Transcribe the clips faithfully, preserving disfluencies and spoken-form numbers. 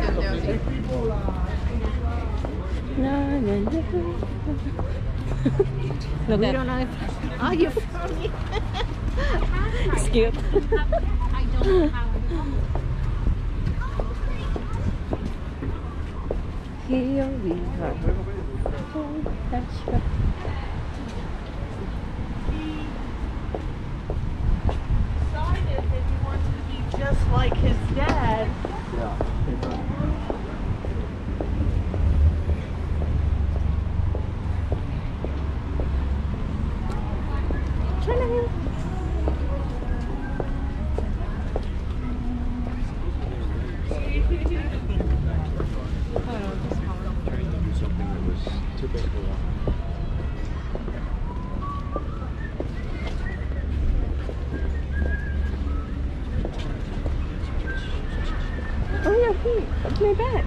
No, no, no. Look We at don't know if. Oh, you found me. it's cute. I don't have Here we are. Oh, that's right. Decided that he wanted to be just like his dad. Trying to do something that was typical. Oh yeah, he up my back.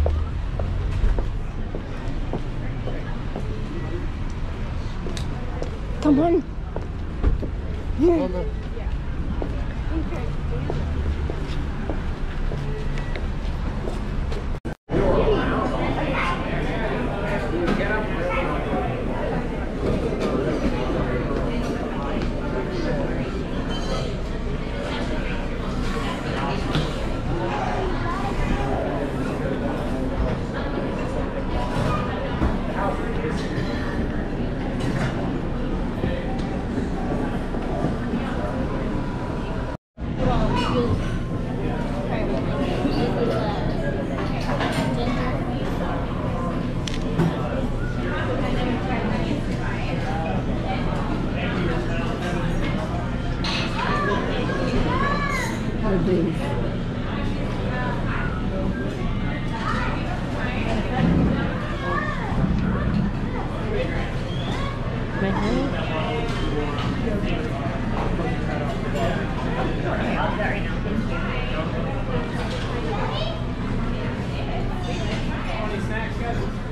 Come on. Yeah. My honey. Snacks, guys.